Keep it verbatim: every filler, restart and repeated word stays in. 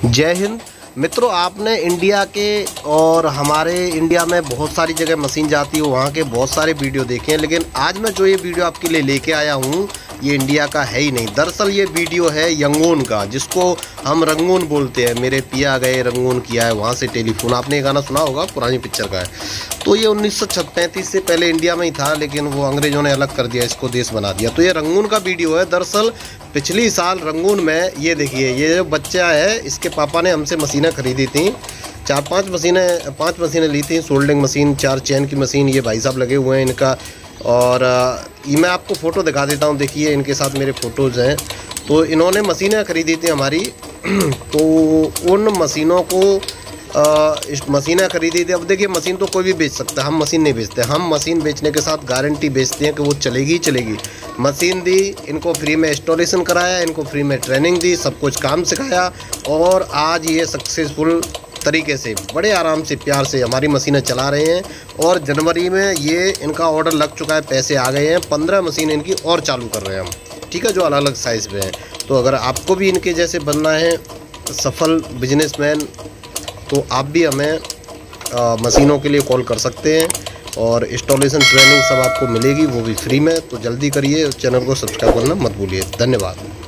जय हिंद मित्रों। आपने इंडिया के और हमारे इंडिया में बहुत सारी जगह मशीन जाती है, वहाँ के बहुत सारे वीडियो देखे हैं, लेकिन आज मैं जो ये वीडियो आपके लिए लेके आया हूँ ये इंडिया का है ही नहीं। दरअसल ये वीडियो है यंगून का, जिसको हम रंगून बोलते हैं। मेरे पिया गए रंगून किया है, वहाँ से टेलीफोन, आपने ये गाना सुना होगा, पुरानी पिक्चर का है। तो ये उन्नीस सौ पैंतीस से पहले इंडिया में ही था, लेकिन वो अंग्रेज़ों ने अलग कर दिया, इसको देश बना दिया। तो ये रंगून का वीडियो है। दरअसल पिछली साल रंगून में ये देखिए, ये जो बच्चा है इसके पापा ने हमसे मशीनें खरीदी थी, चार पांच मशीनें पांच मशीनें ली थी। सोल्डिंग मशीन, चार चैन की मशीन, ये भाई साहब लगे हुए हैं इनका। और ये मैं आपको फ़ोटो दिखा देता हूँ, देखिए इनके साथ मेरे फ़ोटोज़ हैं। तो इन्होंने मशीनें खरीदी थी हमारी तो उन मशीनों को इस मशीनें खरीदी थी। अब देखिए मशीन तो कोई भी बेच सकता है, हम मशीन नहीं बेचते। हम मशीन बेचने के साथ गारंटी बेचते हैं कि वो चलेगी ही चलेगी। मशीन दी, इनको फ्री में इंस्टॉलेशन कराया, इनको फ्री में ट्रेनिंग दी, सब कुछ काम सिखाया, और आज ये सक्सेसफुल तरीके से बड़े आराम से प्यार से हमारी मशीनें चला रहे हैं। और जनवरी में ये इनका ऑर्डर लग चुका है, पैसे आ गए हैं। पंद्रह मशीन इनकी और चालू कर रहे हैं हम, ठीक है, जो अलग अलग साइज़ में हैं। तो अगर आपको भी इनके जैसे बनना है सफल बिजनेसमैन, तो आप भी हमें आ, मशीनों के लिए कॉल कर सकते हैं, और इंस्टॉलेशन ट्रेनिंग सब आपको मिलेगी, वो भी फ्री में। तो जल्दी करिए, चैनल को सब्सक्राइब करना मत भूलिए। धन्यवाद।